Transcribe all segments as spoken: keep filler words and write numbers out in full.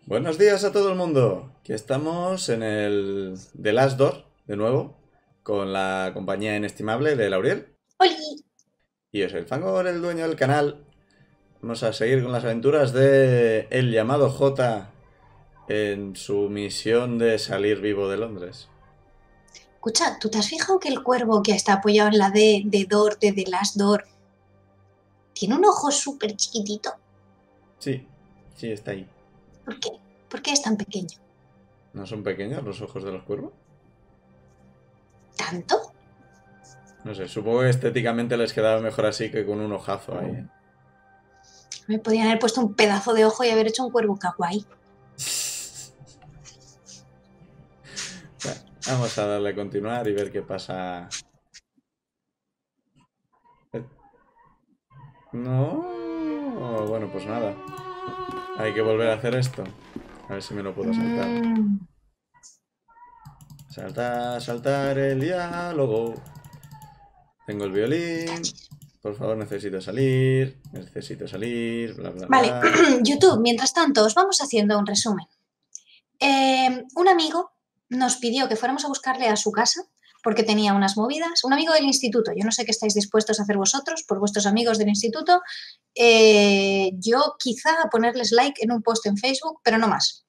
Buenos días a todo el mundo. Aquí estamos en el The Last Door, de nuevo, con la compañía inestimable de Lauriel. ¡Oli! Y yo soy el Fangor, el dueño del canal. Vamos a seguir con las aventuras de el llamado J en su misión de salir vivo de Londres. Escucha, ¿tú te has fijado que el cuervo que está apoyado en la D de Door, de The Last Door, tiene un ojo súper chiquitito? Sí, sí, está ahí. ¿Por qué? ¿Por qué es tan pequeño? ¿No son pequeños los ojos de los cuervos? ¿Tanto? No sé, supongo que estéticamente les quedaba mejor así que con un ojazo ahí. Me podían haber puesto un pedazo de ojo y haber hecho un cuervo kawaii. Bueno, vamos a darle a continuar y ver qué pasa. No, bueno, pues nada. Hay que volver a hacer esto. A ver si me lo puedo saltar. Mm. Saltar, saltar el diálogo. Tengo el violín. Por favor, necesito salir. Necesito salir. Bla, bla, Vale, bla. YouTube, mientras tanto, os vamos haciendo un resumen. Eh, un amigo nos pidió que fuéramos a buscarle a su casa porque tenía unas movidas. Un amigo del instituto. Yo no sé qué estáis dispuestos a hacer vosotros por vuestros amigos del instituto. Eh, yo quizá a ponerles like en un post en Facebook, pero no más.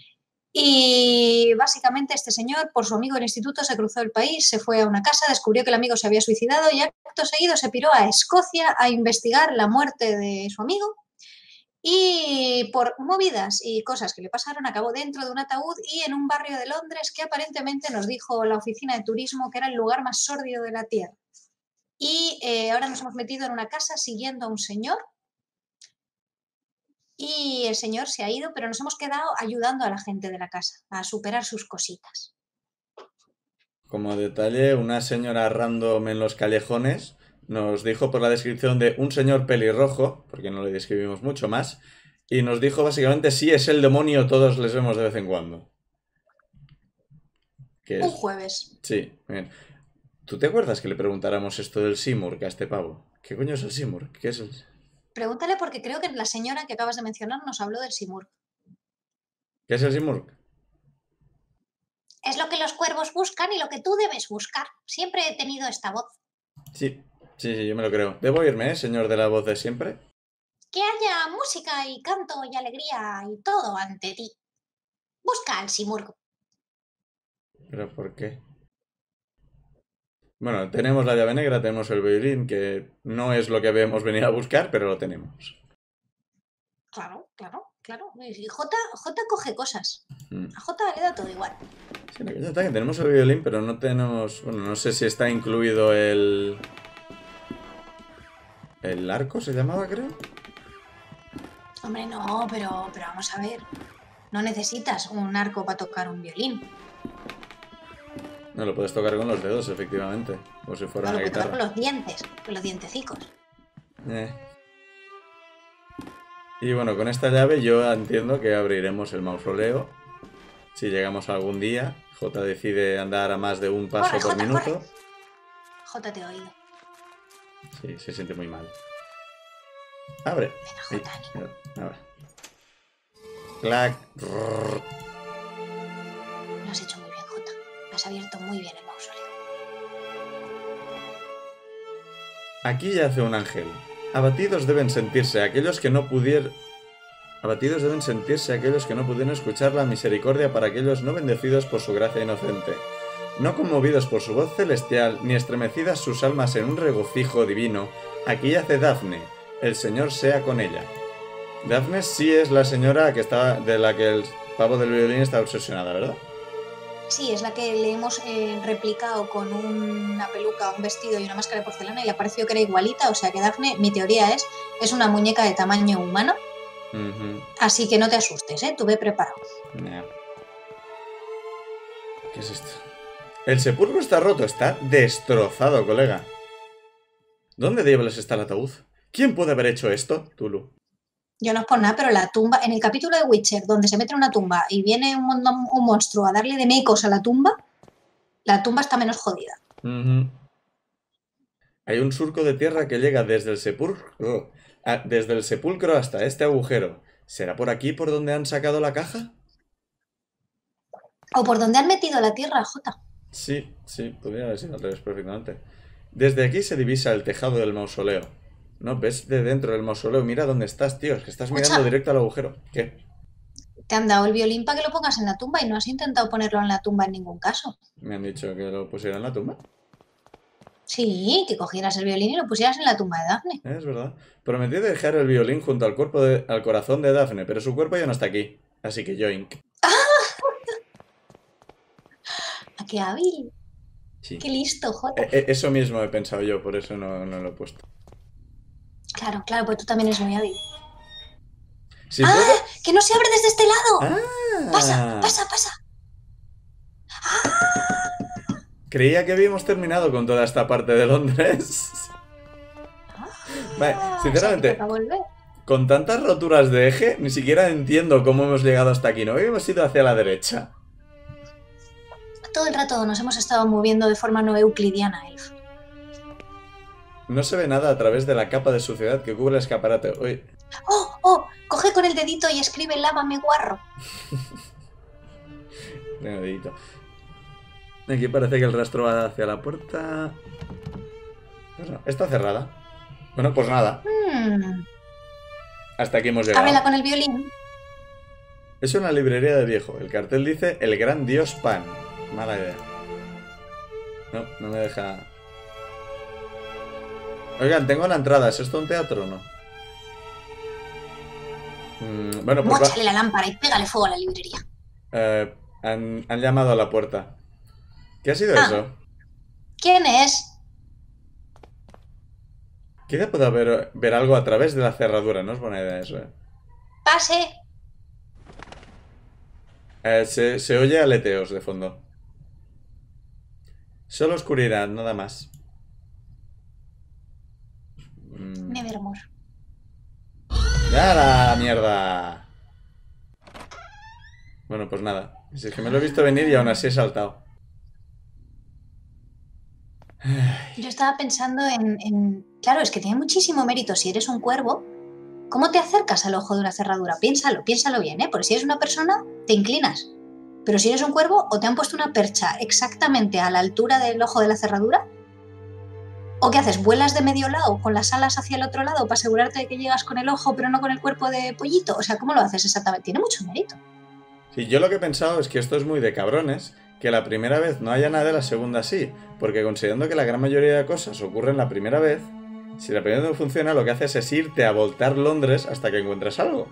Y básicamente este señor, por su amigo del instituto, se cruzó el país, se fue a una casa, descubrió que el amigo se había suicidado y acto seguido se piró a Escocia a investigar la muerte de su amigo. Y por movidas y cosas que le pasaron, acabó dentro de un ataúd y en un barrio de Londres que aparentemente nos dijo la oficina de turismo que era el lugar más sórdido de la Tierra. Y eh, ahora nos hemos metido en una casa siguiendo a un señor y el señor se ha ido, pero nos hemos quedado ayudando a la gente de la casa a superar sus cositas. Como detalle, una señora random en los callejones nos dijo por la descripción de un señor pelirrojo, porque no le describimos mucho más, y nos dijo básicamente sí es el demonio, todos les vemos de vez en cuando. Que Un es... jueves. Sí, bien. ¿Tú te acuerdas que le preguntáramos esto del Simurg a este pavo? ¿Qué coño es el Simurg? ¿Qué es el...? Pregúntale porque creo que la señora que acabas de mencionar nos habló del Simurg. ¿Qué es el Simurg? Es lo que los cuervos buscan y lo que tú debes buscar. Siempre he tenido esta voz. Sí, sí, sí, yo me lo creo. Debo irme, ¿eh, señor de la voz de siempre? Que haya música y canto y alegría y todo ante ti. Busca al Simurg. ¿Pero por qué? Bueno, tenemos la llave negra, tenemos el violín, que no es lo que habíamos venido a buscar, pero lo tenemos. Claro, claro, claro. Y J, J coge cosas. Mm. A J le da todo igual. Sí, la cosa está que tenemos el violín, pero no tenemos... Bueno, no sé si está incluido el... ¿El arco se llamaba, creo? Hombre, no, pero, pero vamos a ver. No necesitas un arco para tocar un violín. No, lo puedes tocar con los dedos, efectivamente. Como si fuera No una lo puedes tocar guitarra. con los dientes, con los dientecicos. Eh. Y bueno, con esta llave yo entiendo que abriremos el mausoleo. Si llegamos algún día, J decide andar a más de un paso Corre, por J, minuto. corre. J te he oído. Sí, se siente muy mal. Abre. Venga, Ay, J, ánimo. mira, abre. Clac. Rrr. Lo has hecho muy bien, J. Has abierto muy bien el mausoleo. Aquí yace un ángel. Abatidos deben sentirse aquellos que no pudieron... Abatidos deben sentirse aquellos que no pudieron escuchar la misericordia para aquellos no bendecidos por su gracia inocente. No conmovidos por su voz celestial, ni estremecidas sus almas en un regocijo divino, aquí yace Dafne, el Señor sea con ella. Dafne sí es la señora que está, de la que el pavo del violín está obsesionada, ¿verdad? Sí, es la que le hemos eh, replicado con una peluca, un vestido y una máscara de porcelana y le ha parecido que era igualita, o sea que Dafne, mi teoría es, es una muñeca de tamaño humano, Uh-huh. así que no te asustes, ¿eh? Tú ve preparado. Nah. ¿Qué es esto? El sepulcro está roto, está destrozado, colega. ¿Dónde diablos está el ataúd? ¿Quién puede haber hecho esto? Tulu. Yo no es por nada, pero la tumba, en el capítulo de Witcher, donde se mete en una tumba y viene un, un monstruo a darle de mecos a la tumba, la tumba está menos jodida. Uh-huh. Hay un surco de tierra que llega desde el sepulcro, desde el sepulcro hasta este agujero. ¿Será por aquí por donde han sacado la caja? O por donde han metido la tierra, Jota. Sí, sí, podría haber sido al revés perfectamente. Desde aquí se divisa el tejado del mausoleo. No, ves de dentro del mausoleo. Mira dónde estás, tío. Es que estás Escucha. mirando directo al agujero. ¿Qué? Te han dado el violín para que lo pongas en la tumba y no has intentado ponerlo en la tumba en ningún caso. Me han dicho que lo pusiera en la tumba. Sí, que cogieras el violín y lo pusieras en la tumba de Dafne. Es verdad. Prometí dejar el violín junto al cuerpo de, al corazón de Dafne, pero su cuerpo ya no está aquí. Así que yoink. ¿A qué hábil? Sí. Qué listo, Jota. E -e Eso mismo he pensado yo, por eso no, no lo he puesto. Claro, claro, pues tú también eres muy hábil. ¿Sí ¡Ah! puedo? ¡Que no se abre desde este lado! ¡Ah! ¡Pasa, pasa, pasa! ¡Ah! Creía que habíamos terminado con toda esta parte de Londres. Ah, Vale, sinceramente, o sea, que toca volver. Con tantas roturas de eje, ni siquiera entiendo cómo hemos llegado hasta aquí. No habíamos ido hacia la derecha. Todo el rato nos hemos estado moviendo de forma no euclidiana, Elf. No se ve nada a través de la capa de suciedad que cubre el escaparate. Uy. ¡Oh, oh! Coge con el dedito y escribe lávame guarro. Tengo dedito. Aquí parece que el rastro va hacia la puerta. Pues no, está cerrada. Bueno, pues nada. Hmm. Hasta aquí hemos llegado. Ábrela con el violín. Es una librería de viejo. El cartel dice El Gran Dios Pan. Mala idea. No, no me deja... Oigan, tengo la entrada. ¿Es esto un teatro o no? Mm, bueno, pues Móchale va... la lámpara y pégale fuego a la librería. Eh, han, han llamado a la puerta. ¿Qué ha sido Ah. eso? ¿Quién es? Quizá pueda ver, ver algo a través de la cerradura. No es buena idea eso, eh. Pase. Eh, se, se oye aleteos de fondo. Solo oscuridad, nada más. Mm. Nevermore. ¡Ya la mierda! Bueno, pues nada. Si es que me lo he visto venir y aún así he saltado. Yo estaba pensando en, en... Claro, es que tiene muchísimo mérito. Si eres un cuervo, ¿cómo te acercas al ojo de una cerradura? Piénsalo, piénsalo bien, ¿eh? Porque si eres una persona, te inclinas. Pero si eres un cuervo, o te han puesto una percha exactamente a la altura del ojo de la cerradura, o ¿qué haces? ¿Vuelas de medio lado con las alas hacia el otro lado para asegurarte de que llegas con el ojo pero no con el cuerpo de pollito? O sea, ¿cómo lo haces exactamente? Tiene mucho mérito. Sí, yo lo que he pensado es que esto es muy de cabrones, que la primera vez no haya nada y la segunda sí, porque considerando que la gran mayoría de cosas ocurren la primera vez, si la primera vez no funciona, lo que haces es irte a voltar Londres hasta que encuentres algo.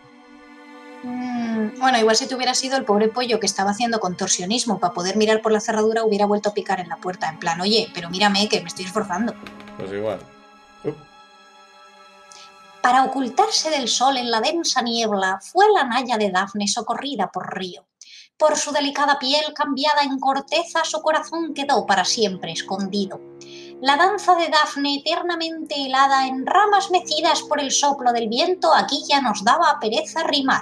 Mm, bueno, igual si te hubiera sido el pobre pollo que estaba haciendo contorsionismo para poder mirar por la cerradura, hubiera vuelto a picar en la puerta, en plan, oye, pero mírame que me estoy esforzando. Pues igual. Uh. Para ocultarse del sol en la densa niebla, fue la naya de Dafne socorrida por Río. Por su delicada piel cambiada en corteza, su corazón quedó para siempre escondido. La danza de Dafne, eternamente helada en ramas mecidas por el soplo del viento, aquí ya nos daba pereza rimar.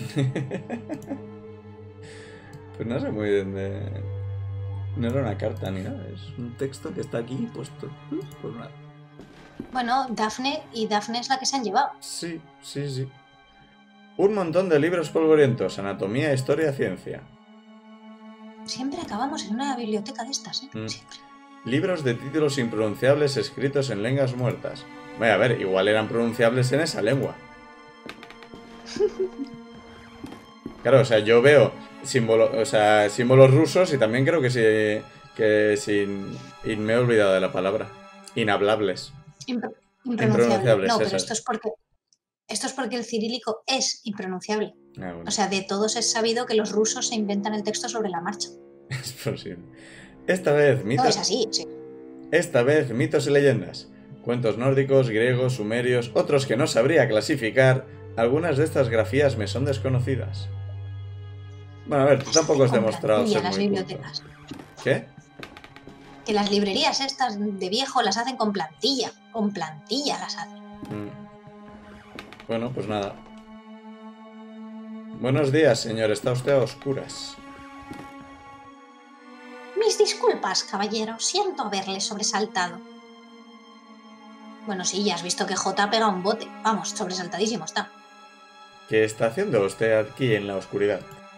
Pues no sé muy bien de... No era una carta ni nada, es un texto que está aquí puesto. Pues nada. Bueno, Dafne y Dafne es la que se han llevado. Sí, sí, sí. Un montón de libros polvorientos, anatomía, historia, ciencia. Siempre acabamos en una biblioteca de estas, ¿eh? Mm. Siempre. Libros de títulos impronunciables escritos en lenguas muertas. Vaya, a ver, igual eran pronunciables en esa lengua. Claro, o sea, yo veo símbolo, o sea, símbolos rusos y también creo que sí, que sin, y me he olvidado de la palabra. Inhablables. Impro- Impronunciables, impronunciable. No, pero eso. esto es porque esto es porque el cirílico es impronunciable. Ah, bueno. O sea, de todos es sabido que los rusos se inventan el texto sobre la marcha. Es posible. Esta vez mitos. No es así, sí. Esta vez mitos y leyendas. Cuentos nórdicos, griegos, sumerios, otros que no sabría clasificar. Algunas de estas grafías me son desconocidas. Bueno, a ver, tú tampoco has demostrado ser las muy bibliotecas. culto. ¿Qué? Que las librerías estas de viejo las hacen con plantilla. Con plantilla las hacen. Mm. Bueno, pues nada. Buenos días, señor. Está usted a oscuras. Mis disculpas, caballero. Siento haberle sobresaltado. Bueno, sí, ya has visto que J ha pegado un bote. Vamos, sobresaltadísimo está. ¿Qué está haciendo usted aquí en la oscuridad?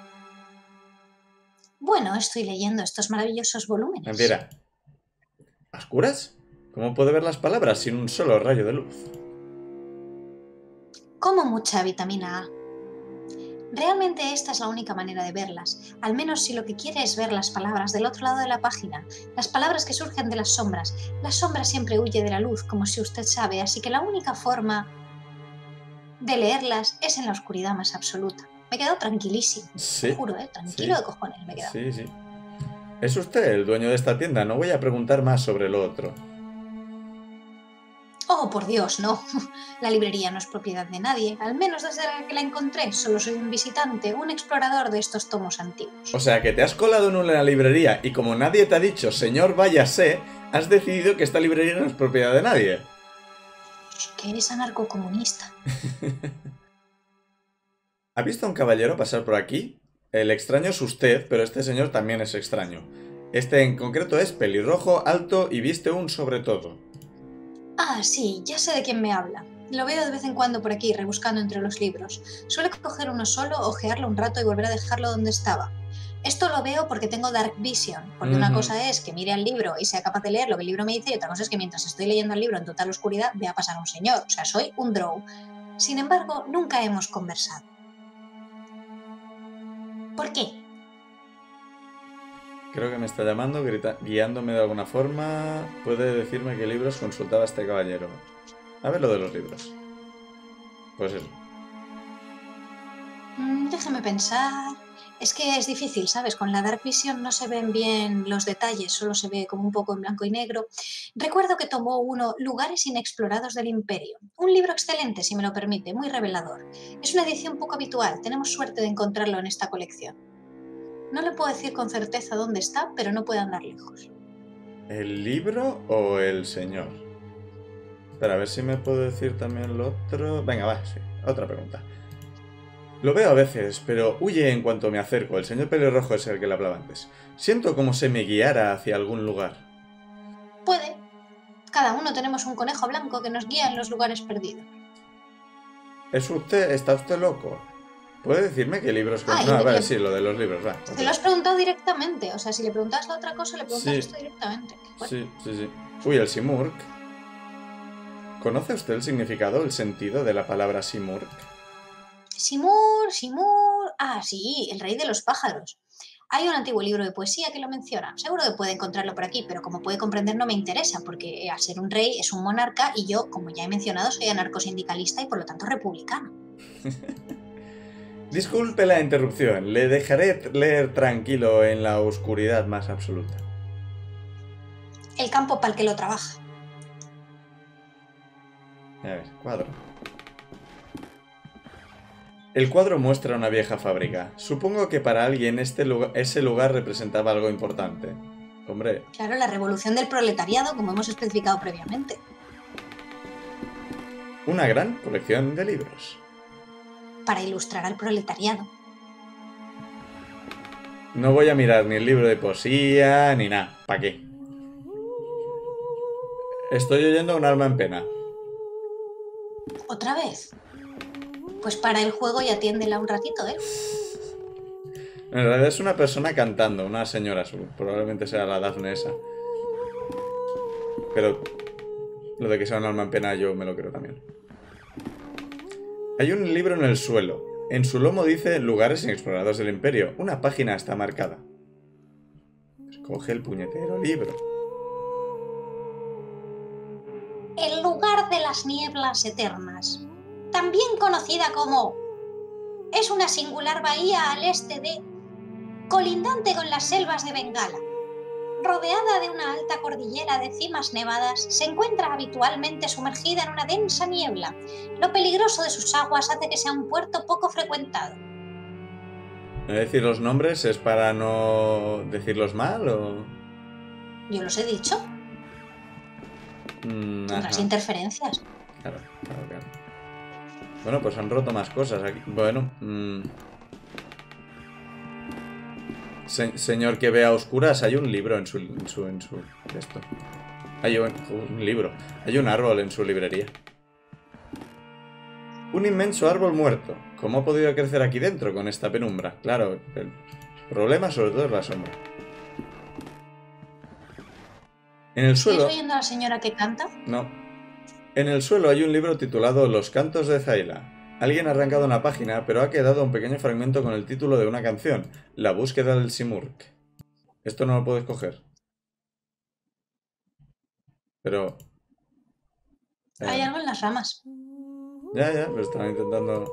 Bueno, estoy leyendo estos maravillosos volúmenes. Mentira. ¿A oscuras? ¿Cómo puede ver las palabras sin un solo rayo de luz? Como mucha vitamina A. Realmente esta es la única manera de verlas, al menos si lo que quiere es ver las palabras del otro lado de la página, las palabras que surgen de las sombras. La sombra siempre huye de la luz, como si usted sabe, así que la única forma de leerlas es en la oscuridad más absoluta. Me he quedado tranquilísimo, Sí. te juro, ¿eh? Tranquilo Sí. de cojones me he quedado. Sí, sí. Es usted el dueño de esta tienda, no voy a preguntar más sobre lo otro. Oh, por Dios, no. La librería no es propiedad de nadie, al menos desde que la encontré. Solo soy un visitante, un explorador de estos tomos antiguos. O sea, que te has colado en una librería y como nadie te ha dicho, señor, váyase, has decidido que esta librería no es propiedad de nadie. Que eres anarcocomunista. ¿Ha visto a un caballero pasar por aquí? El extraño es usted, pero este señor también es extraño. Este en concreto es pelirrojo, alto y viste un sobre todo. Ah, sí, ya sé de quién me habla. Lo veo de vez en cuando por aquí, rebuscando entre los libros. Suele coger uno solo, ojearlo un rato y volver a dejarlo donde estaba. Esto lo veo porque tengo Dark Vision, porque una Ujú. cosa es que mire al libro y sea capaz de leer lo que el libro me dice, y otra cosa es que mientras estoy leyendo el libro en total oscuridad vea pasar a un señor. O sea, soy un drow. Sin embargo, nunca hemos conversado. ¿Por qué? Creo que me está llamando, grita- guiándome de alguna forma. ¿Puede decirme qué libros consultaba este caballero? A ver lo de los libros. Pues eso. Mm, déjame pensar. Es que es difícil, ¿sabes? Con la Dark Vision no se ven bien los detalles, solo se ve como un poco en blanco y negro. Recuerdo que tomó uno, Lugares inexplorados del Imperio. Un libro excelente, si me lo permite, muy revelador. Es una edición poco habitual, tenemos suerte de encontrarlo en esta colección. No le puedo decir con certeza dónde está, pero no puede andar lejos. ¿El libro o el señor? Espera, a ver si me puedo decir también lo otro. Venga, va, sí. Otra pregunta. Lo veo a veces, pero huye en cuanto me acerco. El señor pelirrojo es el que le hablaba antes. Siento como si me guiara hacia algún lugar. Puede. Cada uno tenemos un conejo blanco que nos guía en los lugares perdidos. ¿Es usted? ¿Está usted loco? ¿Puede decirme qué libros... Con... Ay, no, vale, le- sí, lo de los libros, va. Te lo has preguntado directamente. O sea, si le preguntas la otra cosa, le preguntas Sí. esto directamente. Bueno, Sí, sí, sí. Uy, el Simurg. ¿Conoce usted el significado, el sentido de la palabra Simurg? Simur, Simur... Ah, sí, el rey de los pájaros. Hay un antiguo libro de poesía que lo menciona. Seguro que puede encontrarlo por aquí, pero como puede comprender no me interesa, porque al ser un rey es un monarca y yo, como ya he mencionado, soy anarcosindicalista y por lo tanto republicano. Disculpe la interrupción, le dejaré leer tranquilo en la oscuridad más absoluta. El campo para el que lo trabaja. A ver, cuadro. El cuadro muestra una vieja fábrica. Supongo que para alguien este lugar, ese lugar representaba algo importante. Hombre, Claro, la revolución del proletariado, como hemos especificado previamente. una gran colección de libros. Para ilustrar al proletariado. No voy a mirar ni el libro de poesía ni nada. ¿Para qué? Estoy oyendo a un alma en pena. ¿Otra vez? Pues para el juego y atiéndela un ratito, ¿eh? En realidad es una persona cantando, una señora, probablemente sea la Dafne esa. Pero lo de que sea un alma en pena yo me lo creo también. Hay un libro en el suelo. En su lomo dice Lugares inexplorados del Imperio. Una página está marcada. Pues coge el puñetero libro. El lugar de las nieblas eternas, también conocida como... Es una singular bahía al este de... colindante con las selvas de Bengala. Rodeada de una alta cordillera de cimas nevadas, se encuentra habitualmente sumergida en una densa niebla. Lo peligroso de sus aguas hace que sea un puerto poco frecuentado. ¿No decir los nombres es para no decirlos mal o...? Yo los he dicho, Mm, tendrás ajá. interferencias. Claro, claro, claro. Bueno, pues han roto más cosas aquí. Bueno, mm. Se- señor que vea oscuras, hay un libro en su... En su, en su esto. Hay un, un libro. Hay un árbol en su librería. Un inmenso árbol muerto. ¿Cómo ha podido crecer aquí dentro con esta penumbra? Claro, el problema sobre todo es la sombra. En el suelo... ¿Sigues oyendo a la señora que canta? No. En el suelo hay un libro titulado Los cantos de Zaila. Alguien ha arrancado una página, pero ha quedado un pequeño fragmento con el título de una canción, La búsqueda del Simurgh. Esto no lo puedes coger. Pero... Eh, Hay algo en las ramas. Ya, ya, pero estaba intentando...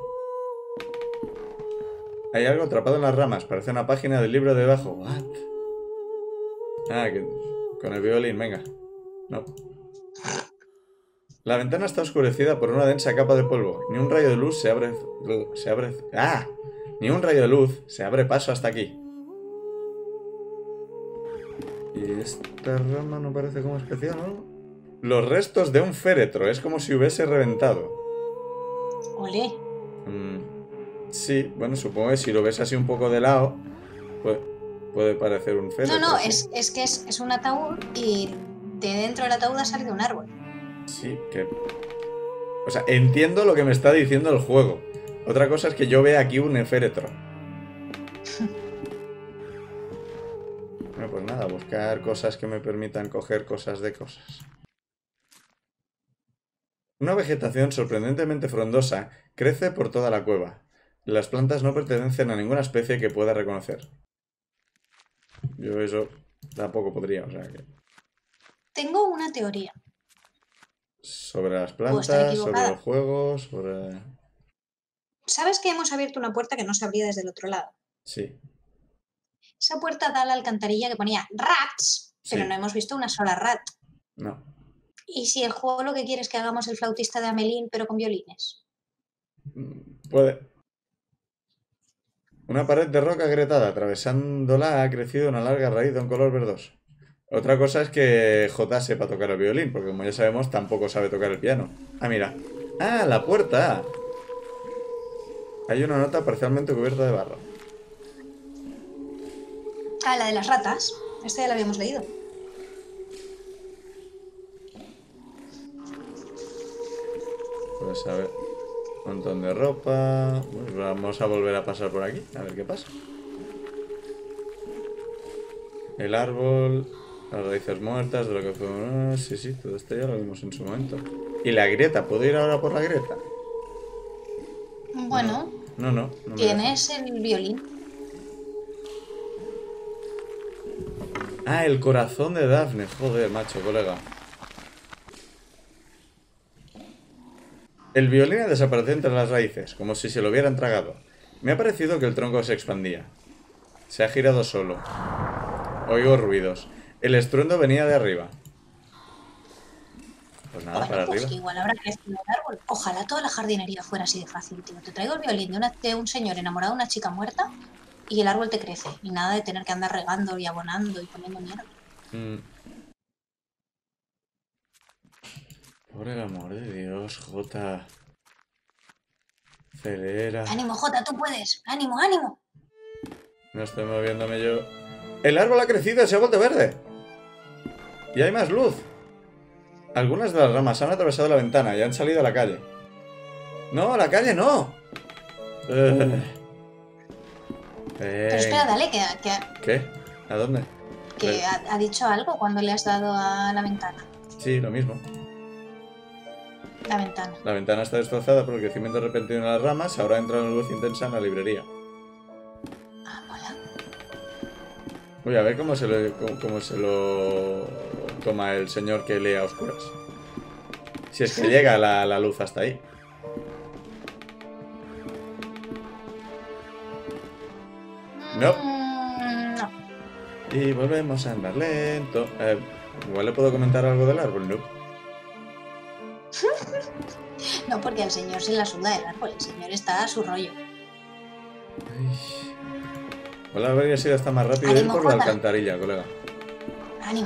Hay algo atrapado en las ramas. Parece una página del libro debajo. ¿What? Ah, que... Con el violín, venga. No. La ventana está oscurecida por una densa capa de polvo. Ni un rayo de luz se abre... Se abre... ¡Ah! Ni un rayo de luz se abre paso hasta aquí. Y esta rama no parece como especial, ¿no? Los restos de un féretro. Es como si hubiese reventado. Olé. Mm, sí, bueno, supongo que si lo ves así un poco de lado, puede, puede parecer un féretro. No, no, ¿sí? es, es que es, es un ataúd y de dentro del ataúd ha salido un árbol. Sí, que... O sea, entiendo lo que me está diciendo el juego. Otra cosa es que yo vea aquí un féretro. Bueno, pues nada, buscar cosas que me permitan coger cosas de cosas. Una vegetación sorprendentemente frondosa crece por toda la cueva. Las plantas no pertenecen a ninguna especie que pueda reconocer. Yo eso tampoco podría, o sea que... Tengo una teoría. Sobre las Puedo estar plantas, sobre equivocada. los juegos, sobre... ¿Sabes que hemos abierto una puerta que no se abría desde el otro lado? Sí. Esa puerta da a la alcantarilla que ponía rats, pero Sí. no hemos visto una sola rat. No. ¿Y si el juego lo que quiere es que hagamos el flautista de Amelín, pero con violines? Mm, Puede. Una pared de roca agrietada, atravesándola ha crecido una larga raíz de un color verdoso. Otra cosa es que J sepa tocar el violín, porque como ya sabemos, tampoco sabe tocar el piano. Ah, mira. ¡Ah, la puerta! Hay una nota parcialmente cubierta de barro. Ah, la de las ratas. Esta ya la habíamos leído. Pues a ver. Un montón de ropa. Pues vamos a volver a pasar por aquí, a ver qué pasa. El árbol. Las raíces muertas de lo que fue... ah, sí, sí, todo esto ya lo vimos en su momento. ¿Y la grieta? ¿Puedo ir ahora por la grieta? Bueno, No, no. no me tienes el violín. deja. Ah, el corazón de Daphne. Joder, macho, colega. El violín ha desaparecido entre las raíces, como si se lo hubieran tragado. Me ha parecido que el tronco se expandía. Se ha girado solo. Oigo ruidos. El estruendo venía de arriba. Pues nada, Bueno, para pues arriba. que igual habrá crecido el árbol. Ojalá toda la jardinería fuera así de fácil, tío. Te traigo el violín de, una- de un señor enamorado de una chica muerta y el árbol te crece. Y nada de tener que andar regando y abonando y poniendo mierda. Mm. Por el amor de Dios, Jota. Acelera. ¡Ánimo, Jota, tú puedes! ¡Ánimo, ánimo! No estoy moviéndome yo. El árbol ha crecido y se ha vuelto verde. Y hay más luz. Algunas de las ramas han atravesado la ventana y han salido a la calle. ¡No, a la calle no! Eh. Pero espera, dale, que, que, ¿Qué? ¿A dónde? que ha, ha dicho algo cuando le has dado a la ventana. Sí, lo mismo. La ventana. La ventana está destrozada por el crecimiento repentino de las ramas. Ahora entra una luz intensa en la librería. Ah, mola. Voy a ver cómo se lo, cómo, cómo se lo toma el señor que lee a oscuras. Si es que llega la, la luz hasta ahí. No. Mm, no. Y volvemos a andar lento. Eh, igual le puedo comentar algo del árbol, ¿no? No, porque al señor se la suda el árbol. El señor está a su rollo. Ay. Igual habría sido hasta más rápido ir Ánimo, por la Jota. alcantarilla, colega. Ánimo.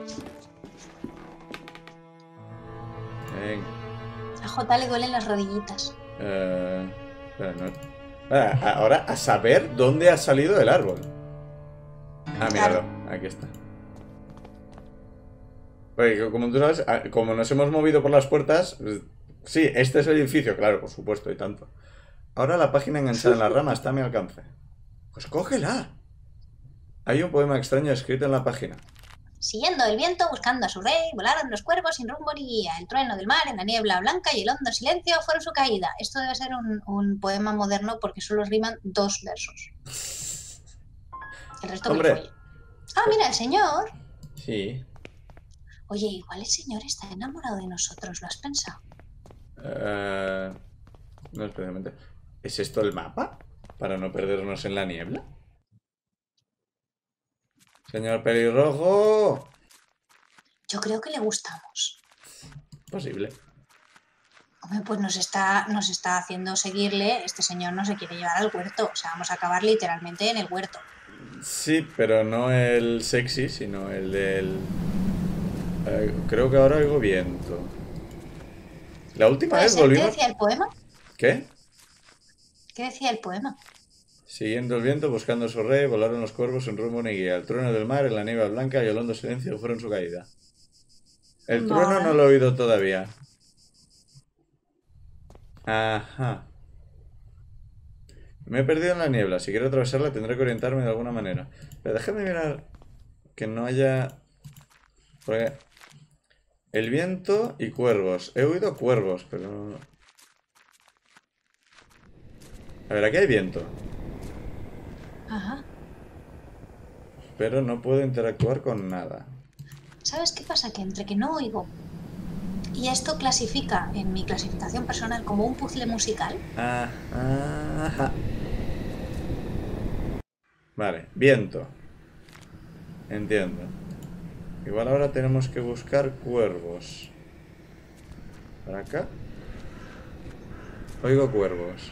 Venga. A Jota le duelen las rodillitas. Eh, espera, no. Ah, ahora a saber dónde ha salido el árbol. Ah, míralo, aquí está. Porque como tú sabes, ah, como nos hemos movido por las puertas, pues, Sí, este es el edificio, claro, por supuesto, y tanto. Ahora la página enganchada en la rama está a mi alcance. Pues cógela. Hay un poema extraño escrito en la página. Siguiendo el viento, buscando a su rey, volaron los cuervos sin rumbo ni guía. El trueno del mar en la niebla blanca y el hondo silencio fueron su caída. Esto debe ser un, un poema moderno porque solo riman dos versos. El resto me lo Hombre. follé. Ah, mira, el señor. Sí. Oye, igual el señor está enamorado de nosotros, ¿lo has pensado? Eh, no especialmente. ¿Es esto el mapa? Para no perdernos en la niebla. Señor pelirrojo. Yo creo que le gustamos. Posible. Hombre, pues nos está, nos está haciendo seguirle. Este señor no se quiere llevar al huerto. O sea, vamos a acabar literalmente en el huerto. Sí, pero no el sexy, sino el del... Eh, creo que ahora oigo viento. La última ¿Puede vez ser? ¿Qué volvimos... decía el poema? ¿Qué? ¿Qué decía el poema? Siguiendo el viento, buscando a su rey, volaron los cuervos sin rumbo ni guía. El trueno del mar en la niebla blanca y el hondo silencio fueron su caída. El trueno Vale. no lo he oído todavía. Ajá. Me he perdido en la niebla. Si quiero atravesarla tendré que orientarme de alguna manera. Pero déjame mirar que no haya... Porque... El viento y cuervos. He oído cuervos, pero... A ver, aquí hay viento. Ajá. Pero no puedo interactuar con nada. ¿Sabes qué pasa? Que entre que no oigo y esto clasifica en mi clasificación personal como un puzzle musical. Ah, ajá. Vale, viento. Entiendo. Igual ahora tenemos que buscar cuervos. ¿Para acá? Oigo cuervos.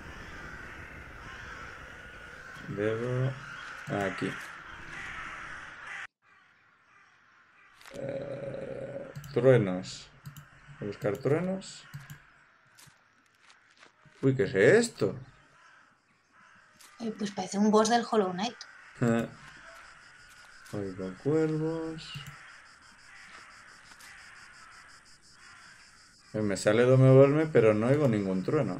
Debo... Aquí. Eh, truenos. Voy a buscar truenos. Uy, ¿qué es esto? Eh, pues parece un boss del Hollow Knight. Oigo cuervos. Me sale de moverme, pero no oigo ningún trueno.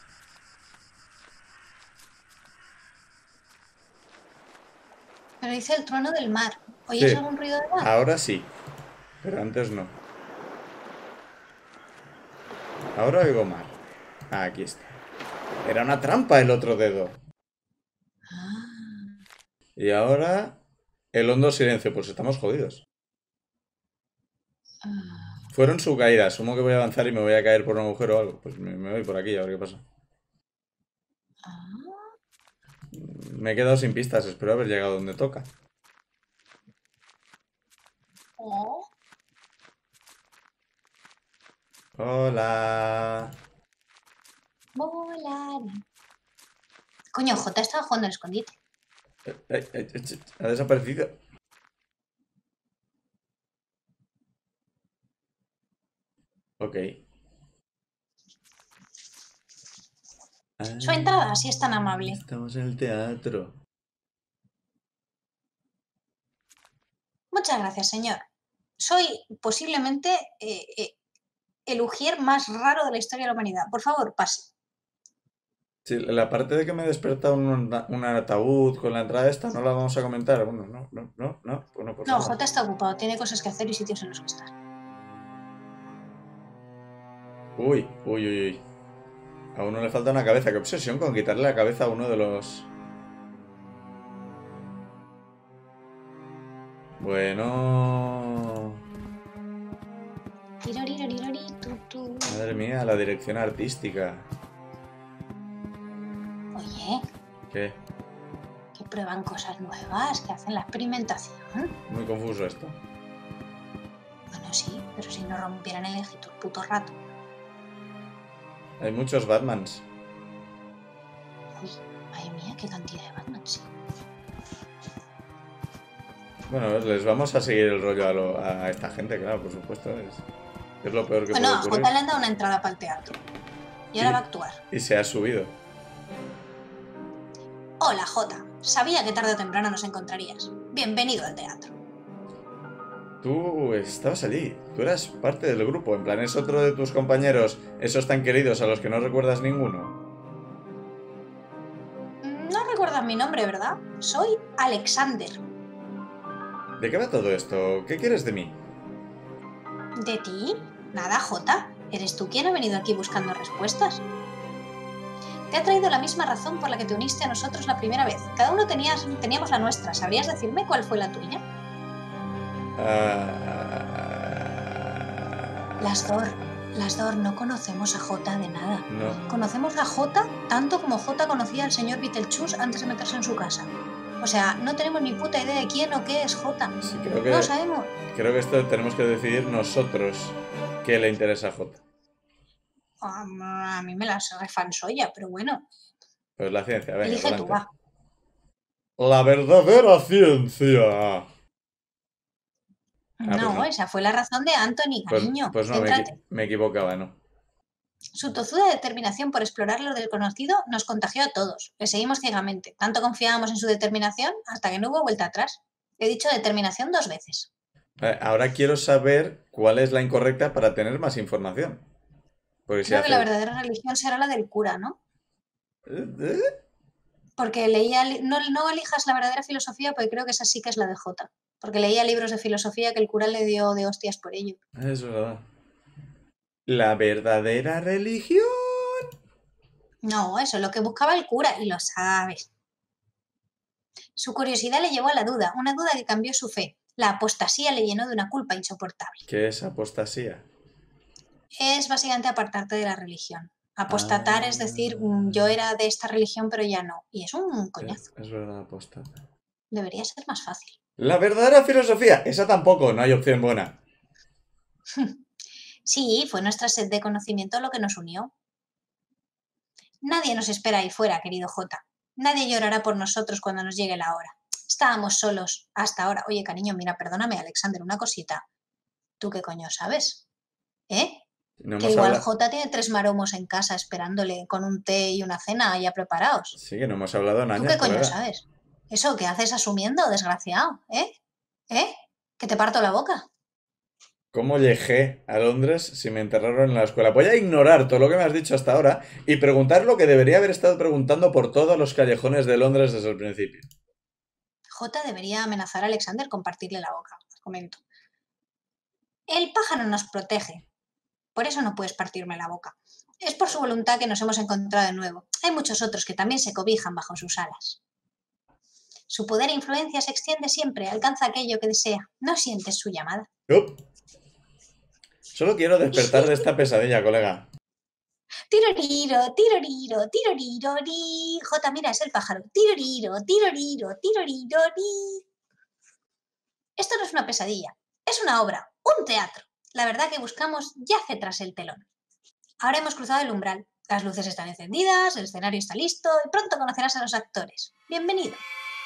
Pero dice el trueno del mar. ¿Oyes Sí, algún ruido de mar? ahora sí, pero antes no. Ahora oigo mar. Ah, aquí está. Era una trampa el otro dedo. Ah. Y ahora el hondo silencio. Pues estamos jodidos. Ah. Fueron su caída. Asumo que voy a avanzar y me voy a caer por un agujero o algo. Pues me, me voy por aquí a ver qué pasa. Ah. Me he quedado sin pistas. Espero haber llegado donde toca. Oh. Hola. Volar. Coño, J estaba jugando al escondite. Eh, eh, eh, eh, Ha desaparecido. Ok. Su entrada, si es tan amable. Estamos en el teatro. Muchas gracias, señor. Soy posiblemente eh, eh, el ujier más raro de la historia de la humanidad. Por favor, pase. Sí, la parte de que me desperta un, un ataúd con la entrada esta no la vamos a comentar. Bueno, no, no, no, no. Bueno, pues No, vamos. J está ocupado, tiene cosas que hacer y sitios en los que estar. Uy, uy, uy, uy. A uno le falta una cabeza. Qué obsesión con quitarle la cabeza a uno de los... Bueno... Tirorirorirori, tu, tu. Madre mía, la dirección artística. Oye, ¿Qué? que prueban cosas nuevas, que hacen la experimentación. Muy confuso esto. Bueno, sí, pero si no rompieran el eje todo el puto rato. Hay muchos Batmans. Uy, madre mía, qué cantidad de Batman, sí. Bueno, les vamos a seguir el rollo a, lo- a esta gente, claro, por supuesto. Es, es lo peor que Bueno, puede a ocurrir. J le han dado una entrada para el teatro. Y ahora Sí. va a actuar. Y se ha subido. Hola, J. Sabía que tarde o temprano nos encontrarías. Bienvenido al teatro. Tú estabas allí, tú eras parte del grupo, en plan, es otro de tus compañeros, esos tan queridos a los que no recuerdas ninguno. No recuerdas mi nombre, ¿verdad? Soy Alexander. ¿De qué va todo esto? ¿Qué quieres de mí? ¿De ti? Nada, Jota. ¿Eres tú quien ha venido aquí buscando respuestas? Te ha traído la misma razón por la que te uniste a nosotros la primera vez. Cada uno tenías, teníamos la nuestra. ¿Sabrías decirme cuál fue la tuya? Uh... Las Dor, las Dor, no conocemos a Jota de nada. No. Conocemos a Jota tanto como Jota conocía al señor Beetlejuice antes de meterse en su casa. O sea, no tenemos ni puta idea de quién o qué es Jota. Sí, creo que, no sabemos. Creo que esto tenemos que decidir nosotros qué le interesa a Jota. A, a mí me las refansoya, pero bueno. Pues la ciencia, venga, elige tú, va. La verdadera ciencia. Ah, pues no, no, esa fue la razón de Anthony, cariño. Pues, pues no, me, me equivocaba, ¿no? Su tozuda determinación por explorar lo desconocido nos contagió a todos. Le seguimos ciegamente. Tanto confiábamos en su determinación hasta que no hubo vuelta atrás. He dicho determinación dos veces. Ahora quiero saber cuál es la incorrecta para tener más información. Porque Creo si que hace... la verdadera religión será la del cura, ¿no? ¿Eh? Porque leía... No, no elijas la verdadera filosofía, porque creo que esa sí que es la de Jota. Porque leía libros de filosofía que el cura le dio de hostias por ello. Eso es verdad. ¿La verdadera religión? No, eso es lo que buscaba el cura, y lo sabes. Su curiosidad le llevó a la duda, una duda que cambió su fe. La apostasía le llenó de una culpa insoportable. ¿Qué es apostasía? Es básicamente apartarte de la religión. Apostatar ah. es decir, yo era de esta religión pero ya no. Y es un coñazo. Es, es verdad, apostar. Debería ser más fácil. La verdadera filosofía, esa tampoco, no hay opción buena. Sí, fue nuestra sed de conocimiento lo que nos unió. Nadie nos espera ahí fuera, querido Jota. Nadie llorará por nosotros cuando nos llegue la hora. Estábamos solos hasta ahora. Oye, cariño, mira, perdóname, Alexander, una cosita. ¿Tú qué coño sabes? ¿Eh? No que igual hablado... Jota tiene tres maromos en casa esperándole con un té y una cena ya preparados. Sí, que no hemos hablado en años. ¿Tú qué coño colega. sabes? ¿Eso qué haces asumiendo, desgraciado? ¿Eh? ¿Eh? ¿Que te parto la boca? ¿Cómo llegué a Londres si me enterraron en la escuela? Voy a ignorar todo lo que me has dicho hasta ahora y preguntar lo que debería haber estado preguntando por todos los callejones de Londres desde el principio. Jota debería amenazar a Alexander con partirle la boca, os comento. El pájaro nos protege. Por eso no puedes partirme la boca. Es por su voluntad que nos hemos encontrado de nuevo. Hay muchos otros que también se cobijan bajo sus alas. Su poder e influencia se extiende siempre, alcanza aquello que desea. ¿No sientes su llamada? Yup. Solo quiero despertar de esta pesadilla, colega. Tiroriro, tiroriro, tirorirori. Jota, mira, es el pájaro. Tiroriro, tiroriro, tirorirori. Esto no es una pesadilla, es una obra, un teatro. La verdad que buscamos yace tras el telón. Ahora hemos cruzado el umbral. Las luces están encendidas, el escenario está listo y pronto conocerás a los actores. Bienvenido.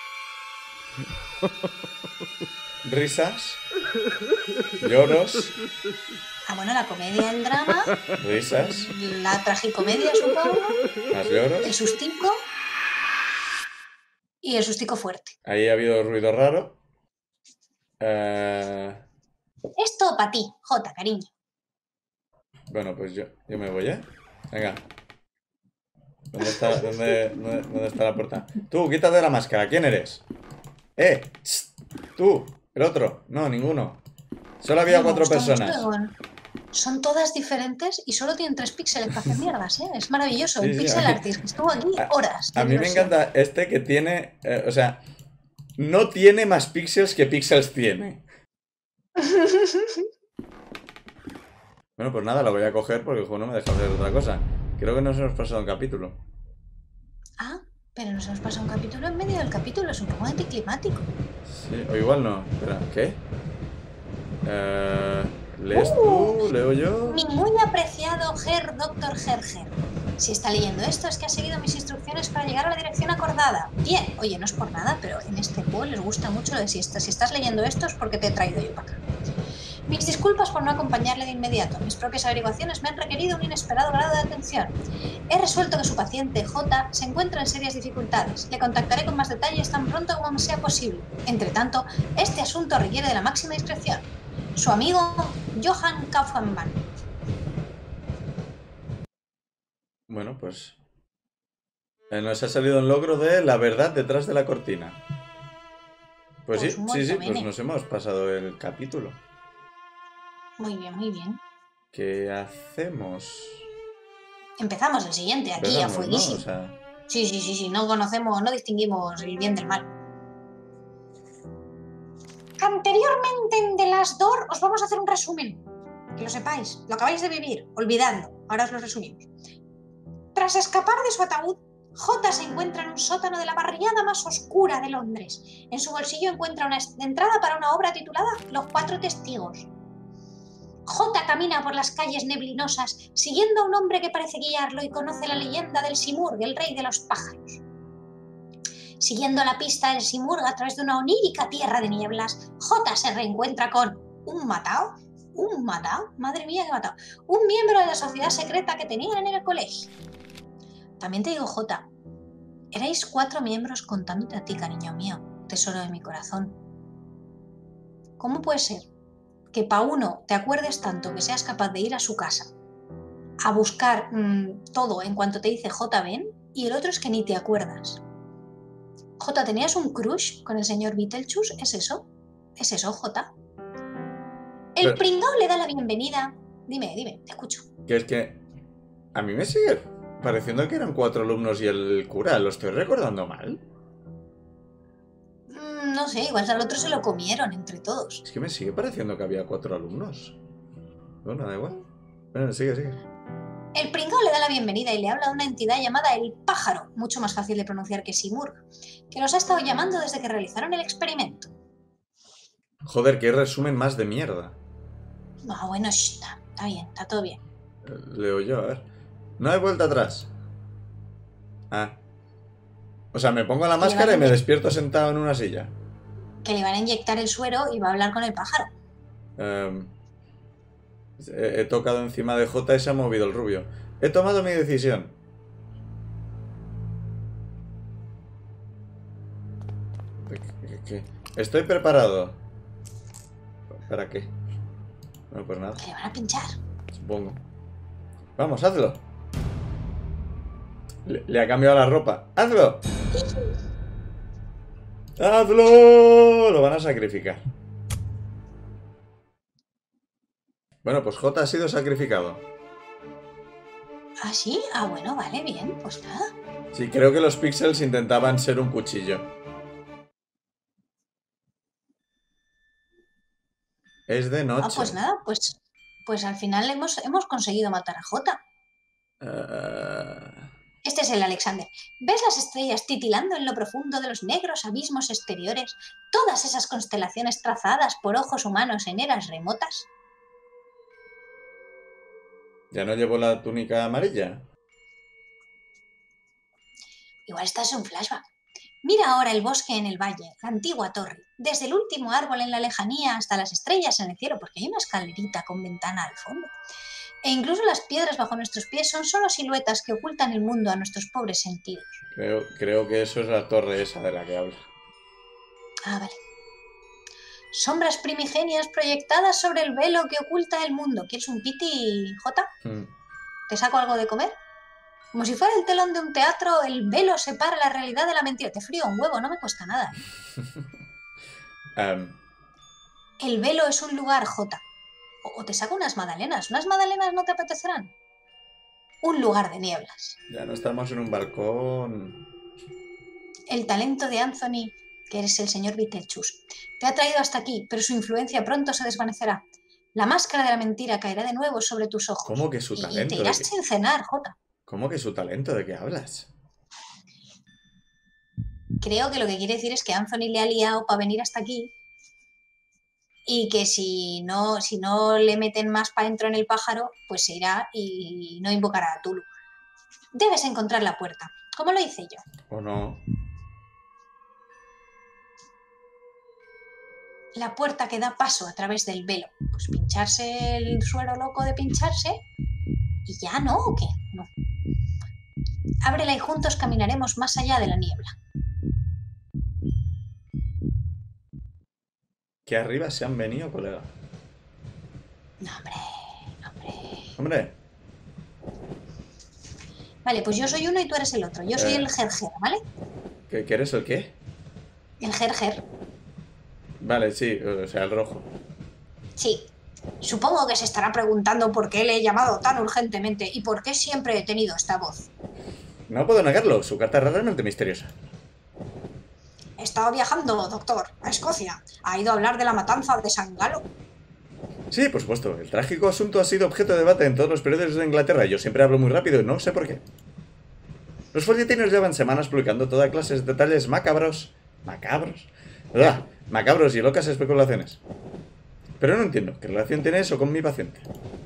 Risas, lloros. Ah, bueno, la comedia, el drama. Risas. La tragicomedia, supongo. Más lloros. El sustico. Y el sustico fuerte. Ahí ha habido ruido raro. Uh... Esto para ti, Jota, cariño. Bueno, pues yo, yo me voy, ¿eh? Venga. ¿Dónde está, dónde, dónde, dónde está la puerta? Tú, quítate la máscara. ¿Quién eres? ¡Eh! Tss, tú, el otro. No, ninguno. Solo había cuatro personas. Son todas diferentes y solo tienen tres píxeles para hacer mierdas, ¿eh? Es maravilloso. Sí, el sí, Pixel Artist estuvo aquí horas. A, a mí me encanta este que tiene... Eh, o sea, no tiene más píxeles que píxeles tiene. Bueno, pues nada, lo voy a coger porque el juego no me deja hacer otra cosa. Creo que nos hemos pasado un capítulo. Ah, pero nos hemos pasado un capítulo en medio del capítulo. Es un poco anticlimático. Sí, o igual no. Espera, ¿qué? Eh, ¿Lees uh, tú? ¿Leo yo? Mi muy apreciado Herr Doctor Herger. Si está leyendo esto es que ha seguido mis instrucciones para llegar a la dirección acordada. Bien, oye, no es por nada, pero en este juego les gusta mucho lo de si estás, si estás leyendo esto es porque te he traído yo para acá. Mis disculpas por no acompañarle de inmediato. Mis propias averiguaciones me han requerido un inesperado grado de atención. He resuelto que su paciente, J, se encuentra en serias dificultades. Le contactaré con más detalles tan pronto como me sea posible. Entre tanto, este asunto requiere de la máxima discreción. Su amigo Johann Kaufmann. Bueno, pues... Eh, nos ha salido un logro de la verdad detrás de la cortina. Pues, Pues sí, muy sí, sí, bien, pues ¿eh? nos hemos pasado el capítulo. Muy bien, muy bien. ¿Qué hacemos? Empezamos el siguiente, aquí a Empezamos, ¿no? fueguísimo. O sea... Sí, sí, sí, sí, no conocemos, no distinguimos el bien del mal. Anteriormente en The Last Door os vamos a hacer un resumen. Que lo sepáis, lo acabáis de vivir, olvidadlo. Ahora os lo resumimos. Tras escapar de su ataúd, J se encuentra en un sótano de la barriada más oscura de Londres. En su bolsillo encuentra una entrada para una obra titulada Los Cuatro Testigos. J camina por las calles neblinosas, siguiendo a un hombre que parece guiarlo y conoce la leyenda del Simurg, el rey de los pájaros. Siguiendo la pista del Simurg a través de una onírica tierra de nieblas, J se reencuentra con un matao, un matao, madre mía que matao, un miembro de la sociedad secreta que tenían en el colegio. También te digo, J, erais cuatro miembros contándote a ti, cariño mío, tesoro de mi corazón. ¿Cómo puede ser que para uno te acuerdes tanto que seas capaz de ir a su casa a buscar mmm, todo en cuanto te dice J ven, y el otro es que ni te acuerdas? J, ¿tenías un crush con el señor Beetlejuice? ¿Es eso? ¿Es eso, J? El Pero- pringao le da la bienvenida. Dime, dime, te escucho. Que es que... A mí me sigue pareciendo que eran cuatro alumnos y el cura. ¿Lo estoy recordando mal? Mm, no sé, igual al otro se lo comieron entre todos. Es que me sigue pareciendo que había cuatro alumnos. Bueno, da igual. Bueno, sigue, sigue. El pringao le da la bienvenida y le habla de una entidad llamada el pájaro, mucho más fácil de pronunciar que Simurg, que los ha estado llamando desde que realizaron el experimento. Joder, qué resumen más de mierda. Ah, bueno, shh, está, está bien, está todo bien. Leo yo, a ver. No hay vuelta atrás. Ah. O sea, me pongo la máscara y me despierto sentado en una silla. Que le van a inyectar el suero y va a hablar con el pájaro. Um, he, he tocado encima de J y se ha movido el rubio. He tomado mi decisión. ¿Qué, qué? Estoy preparado. ¿Para qué? Bueno, pues nada. Que le van a pinchar. Supongo. Vamos, hazlo. Le, le ha cambiado la ropa. ¡Hazlo! ¡Hazlo! Lo van a sacrificar. Bueno, pues J ha sido sacrificado. ¿Ah, sí? Ah, bueno, vale, bien, pues nada. Sí, creo que los píxeles intentaban ser un cuchillo. Es de noche. Ah, pues nada, pues, pues al final hemos, hemos conseguido matar a J. Uh... Este es el Alexander. ¿Ves las estrellas titilando en lo profundo de los negros abismos exteriores? Todas esas constelaciones trazadas por ojos humanos en eras remotas. ¿Ya no llevo la túnica amarilla? Igual esta es un flashback. Mira ahora el bosque en el valle, la antigua torre, desde el último árbol en la lejanía hasta las estrellas en el cielo, porque hay una escalerita con ventana al fondo. E incluso las piedras bajo nuestros pies son solo siluetas que ocultan el mundo a nuestros pobres sentidos. Creo, creo que eso es la torre esa de la que habla. Ah, vale. Sombras primigenias proyectadas sobre el velo que oculta el mundo. ¿Quieres un piti, J? Hmm. ¿Te saco algo de comer? Como si fuera el telón de un teatro, el velo separa la realidad de la mentira. Te frío un huevo, no me cuesta nada. um. El velo es un lugar, J. O te saco unas magdalenas. ¿Unas magdalenas no te apetecerán? Un lugar de nieblas. Ya no estamos en un balcón. El talento de Anthony, que eres el señor Beetlejuice, te ha traído hasta aquí, pero su influencia pronto se desvanecerá. La máscara de la mentira caerá de nuevo sobre tus ojos. ¿Cómo que su talento? Y te irás ¿De qué? sin cenar, J. ¿Cómo que su talento? ¿De qué hablas? Creo que lo que quiere decir es que Anthony le ha liado para venir hasta aquí y que si no, si no le meten más para dentro en el pájaro, pues se irá y no invocará a Tulu. Debes encontrar la puerta, como lo hice yo. ¿O no? La puerta que da paso a través del velo. Pues pincharse el suero loco de pincharse y ya no, ¿o qué? No. Ábrela y juntos caminaremos más allá de la niebla. Que arriba se han venido, colega. No, hombre, no, hombre. Hombre. Vale, pues yo soy uno y tú eres el otro. Yo soy Eh. el Gerger, ¿vale? ¿Qué, ¿Qué eres el qué? El Gerger. Vale, sí, o sea, el rojo. Sí. Supongo que se estará preguntando por qué le he llamado tan urgentemente y por qué siempre he tenido esta voz. No puedo negarlo, su carta es realmente misteriosa. He estado viajando, doctor, a Escocia. ¿Ha ido a hablar de la matanza de San Galo? Sí, por supuesto. El trágico asunto ha sido objeto de debate en todos los periódicos de Inglaterra. Yo siempre hablo muy rápido y no sé por qué. Los folletines llevan semanas publicando toda clase de detalles macabros. Macabros. ¡Ugh! Macabros y locas especulaciones. Pero no entiendo, ¿qué relación tiene eso con mi paciente?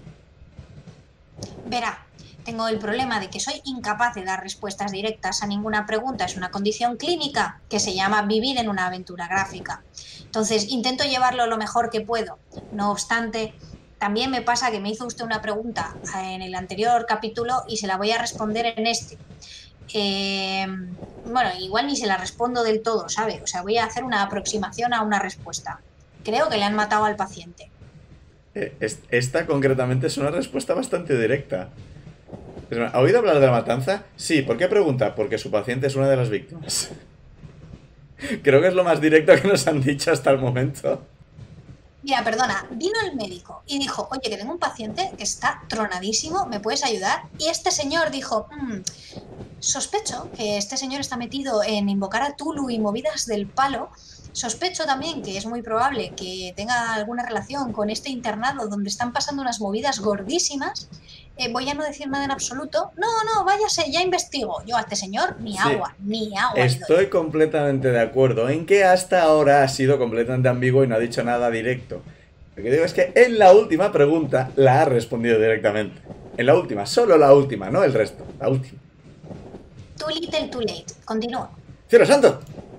Verá, tengo el problema de que soy incapaz de dar respuestas directas a ninguna pregunta. Es una condición clínica que se llama vivir en una aventura gráfica. Entonces intento llevarlo lo mejor que puedo. No obstante, también me pasa que me hizo usted una pregunta en el anterior capítulo y se la voy a responder en este. Eh, bueno, igual ni se la respondo del todo, ¿sabe? O sea, voy a hacer una aproximación a una respuesta. Creo que le han matado al paciente. Eh, esta concretamente es una respuesta bastante directa. ¿Ha oído hablar de la matanza? Sí, ¿por qué pregunta? Porque su paciente es una de las víctimas. Creo que es lo más directo que nos han dicho hasta el momento. Mira, perdona, vino el médico y dijo, oye, que tengo un paciente que está tronadísimo, ¿me puedes ayudar? Y este señor dijo, mmm, sospecho que este señor está metido en invocar a Tulu y movidas del palo. Sospecho también que es muy probable que tenga alguna relación con este internado donde están pasando unas movidas gordísimas. Eh, voy a no decir nada en absoluto. No, no, váyase, ya investigo. Yo a este señor ni agua, sí, ni agua. Estoy completamente de acuerdo en que hasta ahora ha sido completamente ambiguo y no ha dicho nada directo. Lo que digo es que en la última pregunta la ha respondido directamente. En la última, solo la última, no el resto. La última. Too little, too late. Continúa. ¡Cielo santo!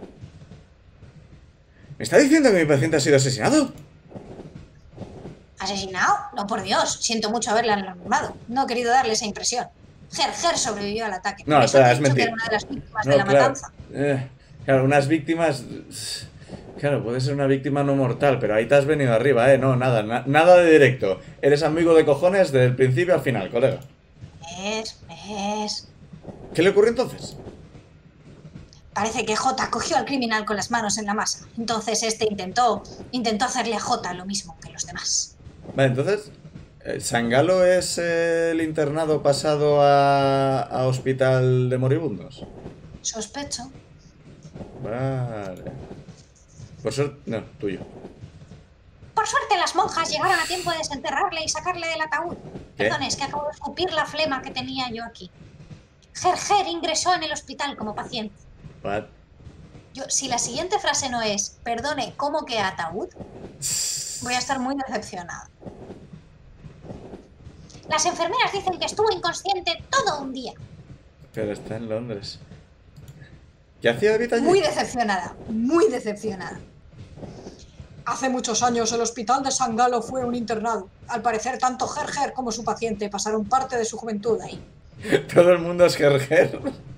¿Me está diciendo que mi paciente ha sido asesinado? ¿Asesinado? No, por Dios. Siento mucho haberle alarmado. No he querido darle esa impresión. Gerger sobrevivió al ataque. No, espera, es mentira. Que era una de las víctimas no, de la claro, matanza. Eh, claro, unas víctimas... Claro, puede ser una víctima no mortal, pero ahí te has venido arriba, ¿eh? No, nada, na nada de directo. Eres amigo de cojones desde el principio al final, colega. ¿Ves? ¿Ves? ¿Qué le ocurrió entonces? Parece que Jota cogió al criminal con las manos en la masa. Entonces este intentó, intentó hacerle a Jota lo mismo que los demás. Vale, entonces... ¿San Galo es el internado pasado a, a hospital de moribundos? Sospecho. Vale. Por suerte... No, tuyo. Por suerte las monjas llegaron a tiempo de desenterrarle y sacarle del ataúd. ¿Qué? Perdón, es que acabo de escupir la flema que tenía yo aquí. Gerger ingresó en el hospital como paciente. What? Yo, si la siguiente frase no es, perdone, ¿cómo que ataúd? Voy a estar muy decepcionada. Las enfermeras dicen que estuvo inconsciente todo un día. Pero está en Londres. ¿Qué hacía David allí? Muy decepcionada, muy decepcionada. Hace muchos años el hospital de San Galo fue un internado. Al parecer tanto Gerger como su paciente pasaron parte de su juventud ahí. Todo el mundo es Gerger.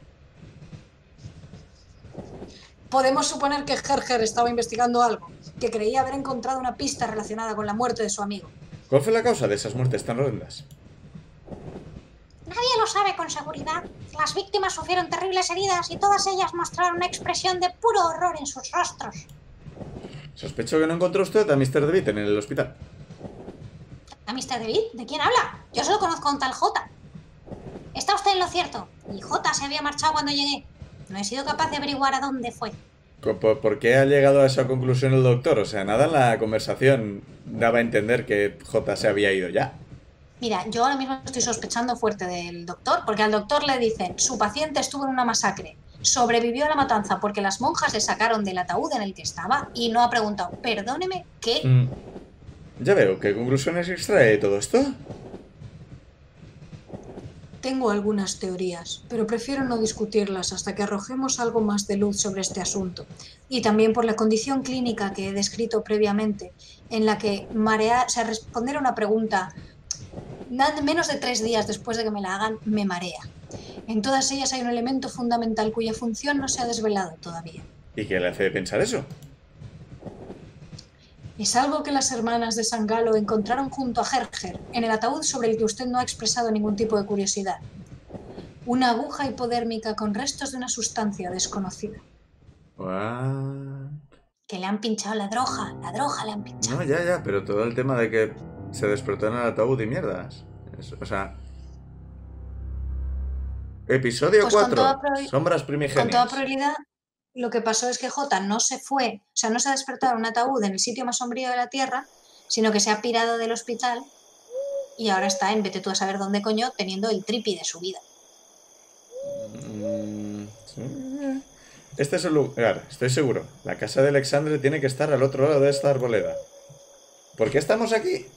Podemos suponer que Gerger estaba investigando algo, que creía haber encontrado una pista relacionada con la muerte de su amigo. ¿Cuál fue la causa de esas muertes tan horrendas? Nadie lo sabe con seguridad. Las víctimas sufrieron terribles heridas y todas ellas mostraron una expresión de puro horror en sus rostros. Sospecho que no encontró usted a mister DeVitt en el hospital. ¿A mister DeVitt? ¿De quién habla? Yo solo conozco a un tal Jota. Está usted en lo cierto. Y Jota se había marchado cuando llegué. No he sido capaz de averiguar a dónde fue. ¿Por, ¿Por qué ha llegado a esa conclusión el doctor? O sea, nada en la conversación daba a entender que Jota se había ido ya. Mira, yo ahora mismo estoy sospechando fuerte del doctor, porque al doctor le dicen, su paciente estuvo en una masacre, sobrevivió a la matanza porque las monjas le sacaron del ataúd en el que estaba y no ha preguntado, perdóneme, ¿qué? Mm. Ya veo, ¿qué conclusiones extrae de todo esto? Tengo algunas teorías, pero prefiero no discutirlas hasta que arrojemos algo más de luz sobre este asunto. Y también por la condición clínica que he descrito previamente, en la que marear, o sea, responder a una pregunta menos de tres días después de que me la hagan, me marea. En todas ellas hay un elemento fundamental cuya función no se ha desvelado todavía. ¿Y qué le hace pensar eso? Es algo que las hermanas de San Galo encontraron junto a Herger, en el ataúd sobre el que usted no ha expresado ningún tipo de curiosidad. Una aguja hipodérmica con restos de una sustancia desconocida. What? Que le han pinchado la droga, la droga le han pinchado. No, ya, ya, pero todo el tema de que se despertó en el ataúd y mierdas. Es- o sea... Episodio Pues con cuatro. toda probi- Sombras Con primigenias. toda probabilidad, lo que pasó es que Jota no se fue, o sea, no se ha despertado en un ataúd en el sitio más sombrío de la Tierra, sino que se ha pirado del hospital y ahora está en vete tú a saber dónde coño, teniendo el tripi de su vida. Mm, sí. Este es el lugar, estoy seguro. La casa de Alexandre tiene que estar al otro lado de esta arboleda. ¿Por qué estamos aquí?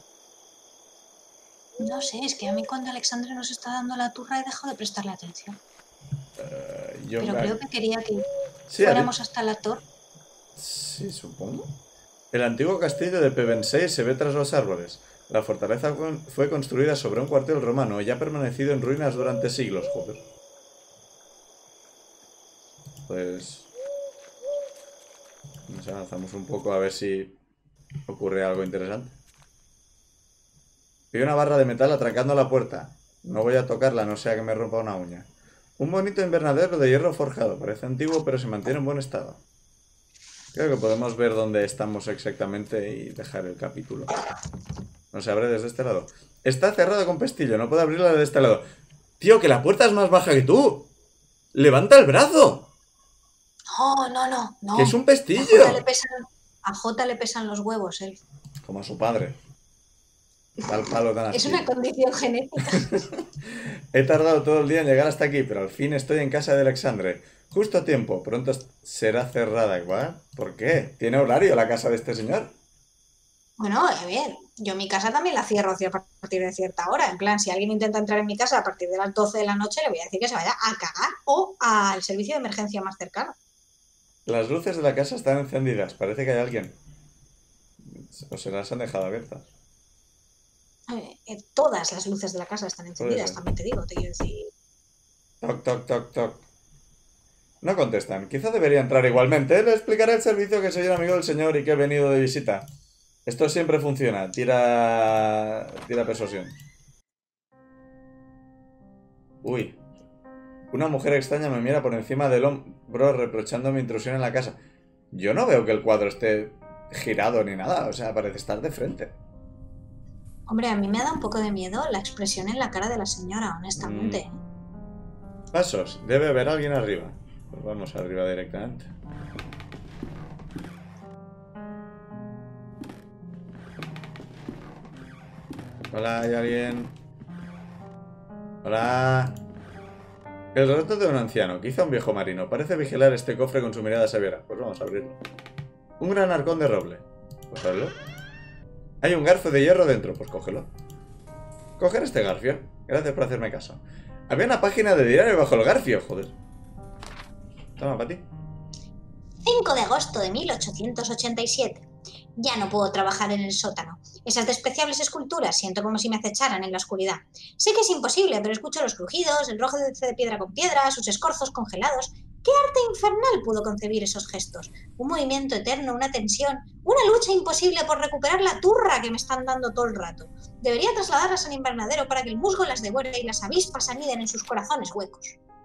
No sé, es que a mí cuando Alexandre nos está dando la turra he dejado de prestarle atención. Eh, yo Pero me- creo que quería que Sí, ha fuéramos di- hasta la torre. Sí, supongo. El antiguo castillo de Pevensey se ve tras los árboles. La fortaleza fue- fue construida sobre un cuartel romano y ha permanecido en ruinas durante siglos, joder. Pues... Nos avanzamos un poco a ver si ocurre algo interesante. Vi una barra de metal atracando la puerta. No voy a tocarla, no sea que me rompa una uña. Un bonito invernadero de hierro forjado. Parece antiguo, pero se mantiene en buen estado. Creo que podemos ver dónde estamos exactamente y dejar el capítulo. No se abre desde este lado. Está cerrado con pestillo, no puedo abrirla desde este lado. Tío, que la puerta es más baja que tú. ¡Levanta el brazo! No, no, no, no. ¡Que es un A pestillo! Jota le pesan, a Jota le pesan los huevos, él. Como a su padre. Tal palo tan Es así. una condición genética. He tardado todo el día en llegar hasta aquí, pero al fin estoy en casa de Alexandre. Justo a tiempo, pronto será cerrada igual. ¿Por qué? ¿Tiene horario la casa de este señor? Bueno, a ver, yo mi casa también la cierro a partir de cierta hora. En plan, si alguien intenta entrar en mi casa a partir de las doce de la noche, le voy a decir que se vaya a cagar o al servicio de emergencia más cercano. Las luces de la casa están encendidas. Parece que hay alguien. O se las han dejado abiertas. Eh, eh, todas las luces de la casa están encendidas, ser. también te digo, te quiero decir. Toc, toc, toc, toc. No contestan. Quizá debería entrar igualmente. Le explicaré el servicio que soy un amigo del señor y que he venido de visita. Esto siempre funciona. Tira... Tira persuasión. Uy. Una mujer extraña me mira por encima del hombro reprochando mi intrusión en la casa. Yo no veo que el cuadro esté girado ni nada. O sea, parece estar de frente. Hombre, a mí me da un poco de miedo la expresión en la cara de la señora, honestamente. Mm. Pasos. Debe haber alguien arriba. Pues vamos arriba directamente. Hola, ¿hay alguien? Hola. El retrato de un anciano, quizá un viejo marino. Parece vigilar este cofre con su mirada severa. Pues vamos a abrirlo. Un gran arcón de roble. Pues ábrelo. Hay un garfio de hierro dentro. Pues cógelo. Coger este garfio. Gracias por hacerme caso. Había una página de diario bajo el garfio, joder. Toma, para ti. cinco de agosto de mil ochocientos ochenta y siete. Ya no puedo trabajar en el sótano. Esas despreciables esculturas siento como si me acecharan en la oscuridad. Sé que es imposible, pero escucho los crujidos, el roce de piedra con piedra, sus escorzos congelados. ¿Qué arte infernal pudo concebir esos gestos? Un movimiento eterno, una tensión, una lucha imposible por recuperar la turra que me están dando todo el rato. Debería trasladarlas al invernadero para que el musgo las devore y las avispas aniden en sus corazones huecos.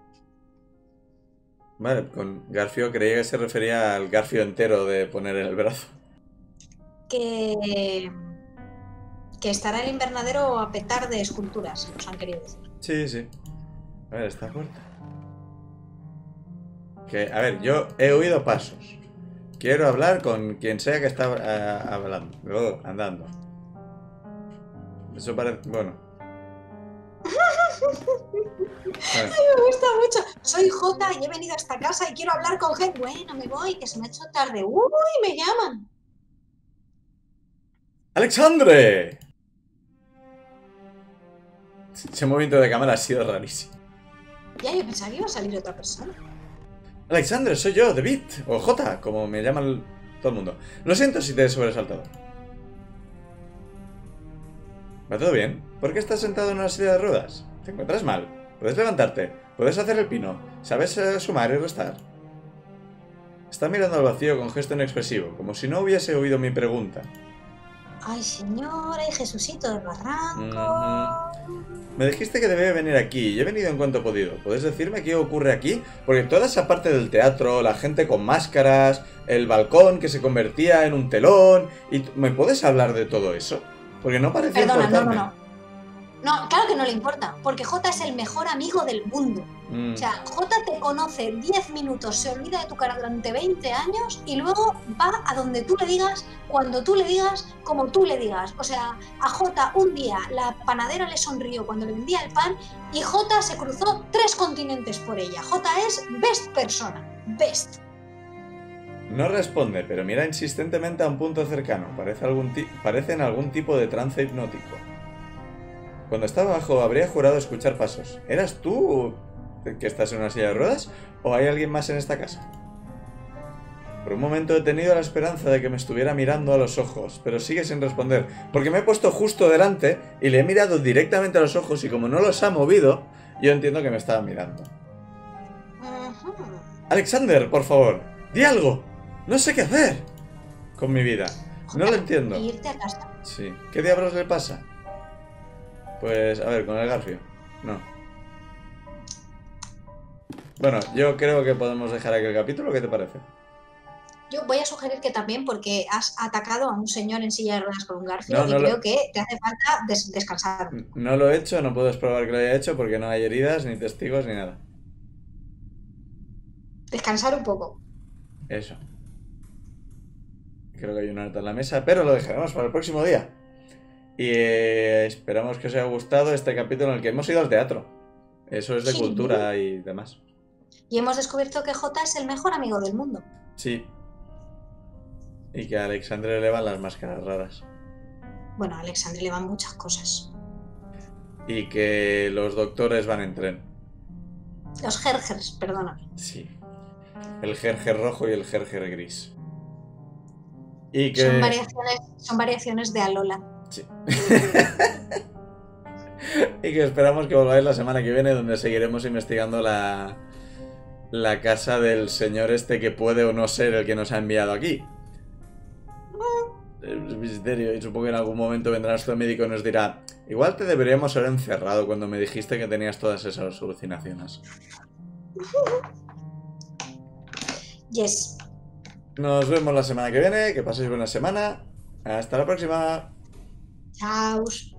Vale, con garfio creía que se refería al garfio entero de poner en el brazo. Que... que estará el invernadero a petar de esculturas, nos han querido decir. Sí, sí. A ver, esta puerta. Que, a ver, yo he oído pasos. Quiero hablar con quien sea que está uh, hablando. Oh, andando. Eso parece... Bueno. Vale. Ay, me gusta mucho. Soy Jota y he venido a esta casa y quiero hablar con gente. Bueno, me voy, que se me ha hecho tarde. Uy, me llaman. ¡Alexandre! Ese movimiento de cámara ha sido rarísimo. Ya, yo pensaba que iba a salir otra persona. Alexandre, soy yo, David, o Jota, como me llaman todo el mundo. Lo siento si te he sobresaltado. ¿Va todo bien? ¿Por qué estás sentado en una silla de ruedas? ¿Te encuentras mal? ¿Puedes levantarte? ¿Puedes hacer el pino? ¿Sabes eh, sumar y restar? Está mirando al vacío con gesto inexpresivo, como si no hubiese oído mi pregunta. Ay, señor, ay, Jesucito del Barranco. Uh-huh. Me dijiste que debía venir aquí y he venido en cuanto he podido. ¿Puedes decirme qué ocurre aquí? Porque toda esa parte del teatro, la gente con máscaras, el balcón que se convertía en un telón... y ¿me puedes hablar de todo eso? Porque no parece Perdona, importarme. no, no, no. No, claro que no le importa, porque Jota es el mejor amigo del mundo. Mm. O sea, Jota te conoce diez minutos, se olvida de tu cara durante veinte años y luego va a donde tú le digas, cuando tú le digas, como tú le digas. O sea, a Jota un día la panadera le sonrió cuando le vendía el pan y Jota se cruzó tres continentes por ella. Jota es best persona, best. No responde, pero mira insistentemente a un punto cercano. Parece, algún ti- parece en algún tipo de trance hipnótico. Cuando estaba abajo habría jurado escuchar pasos. ¿Eras tú que estás en una silla de ruedas? ¿O hay alguien más en esta casa? Por un momento he tenido la esperanza de que me estuviera mirando a los ojos, pero sigue sin responder, porque me he puesto justo delante y le he mirado directamente a los ojos y como no los ha movido, yo entiendo que me estaba mirando. Uh-huh. Alexander, por favor, di algo. No sé qué hacer con mi vida. No lo entiendo. ¿Irte a casa? Sí. ¿Qué diablos le pasa? Pues, a ver, con el garfio. No. Bueno, yo creo que podemos dejar aquí el capítulo. ¿Qué te parece? Yo voy a sugerir que también, porque has atacado a un señor en silla de ruedas con un garfio no, no y creo lo... que te hace falta des descansar. No lo he hecho, no puedes probar que lo haya hecho porque no hay heridas, ni testigos, ni nada. Descansar un poco. Eso. Creo que hay una nota en la mesa, pero lo dejaremos para el próximo día. Y eh, esperamos que os haya gustado este capítulo en el que hemos ido al teatro. Eso es de sí. cultura y demás. Y hemos descubierto que Jota es el mejor amigo del mundo. Sí. Y que a Alexandre le van las máscaras raras. Bueno, a Alexandre le van muchas cosas. Y que los doctores van en tren. Los Gergers, perdona. Sí. El Gerger rojo y el Gerger gris. Y que... Son variaciones, son variaciones de Alola. Sí. Y que esperamos que volváis la semana que viene, donde seguiremos investigando la, la casa del señor este que puede o no ser el que nos ha enviado aquí. Es un misterio, y supongo que en algún momento vendrá nuestro médico y nos dirá: igual te deberíamos haber encerrado cuando me dijiste que tenías todas esas alucinaciones. Yes. Nos vemos la semana que viene, que paséis buena semana. Hasta la próxima. Chao.